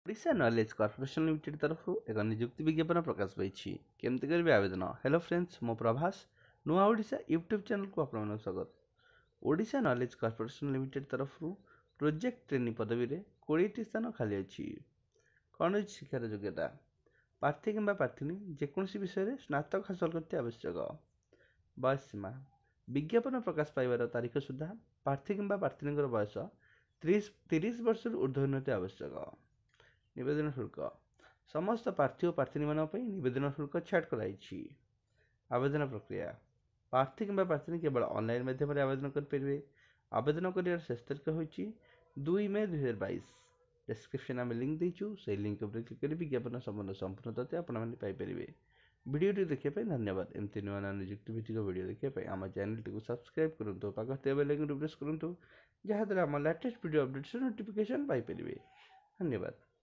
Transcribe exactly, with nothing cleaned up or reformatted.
Odisha knowledge corporation limited तरफ एक नियुक्ति विज्ञापन प्रकाश पाई केमती करेंगे आवेदन। हेलो फ्रेंड्स, मो प्रभास नुआओडिशा यूट्यूब चैनल को आपन स्वागत। ओडिशा नॉलेज कॉर्पोरेशन लिमिटेड तरफ प्रोजेक्ट ट्रेनिंग पदवी में बीस स्थान खाली अच्छी। कौन अच्छी शिक्षार योग्यता प्रार्थी कि प्रार्थी जेकोसी विषय में स्नातक हासिल करते आवश्यक। बयस सीमा विज्ञापन प्रकाश पाइबार तारीख सुधा प्रार्थी कि प्रार्थी बयस तीस तीस वर्ष ऊर्ध्वनति आवश्यक। निवेदन शुल्क समस्त प्रार्थी और प्रार्थी मानी निवेदन शुल्क छाड़ कराई। आवेदन प्रक्रिया प्रार्थी कि प्रार्थी केवल ऑनलाइन माध्यम आवेदन करेंगे। आवेदन कर शेष तारीख हो दुई मे दुई हजार बैश। डिस्क्रिप्शन आम लिंक देचु से लिंक पर क्लिक कर विज्ञापन संबंध संपूर्ण तथ्य आपंपारे। वीडियो देखने धन्यवाद। एमती नुआ नुआ निजुक्ति भित्तिक वीडियो देखने आम चैनल टी सब्सक्राइब करूँ पाखे बेल आइकन प्रेस करूँ जहाँद्वारा आम लेटेस्ट वीडियो अपडेट्स नोटिफिकेशन पाइपर। धन्यवाद।